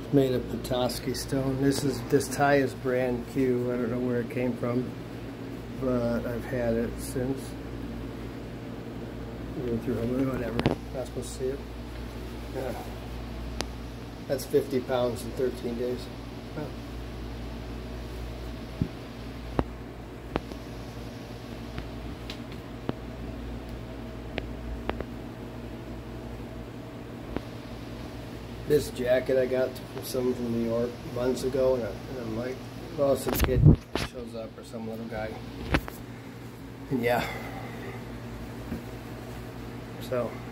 Made of Petoskey stone. This tie is brand new. I don't know where it came from, but I've had it since. Going through whatever. Not supposed to see it. Yeah. That's 50 pounds in 13 days. Oh. This jacket I got from someone from New York months ago, and I'm like, well, some kid shows up or some little guy. And yeah. So.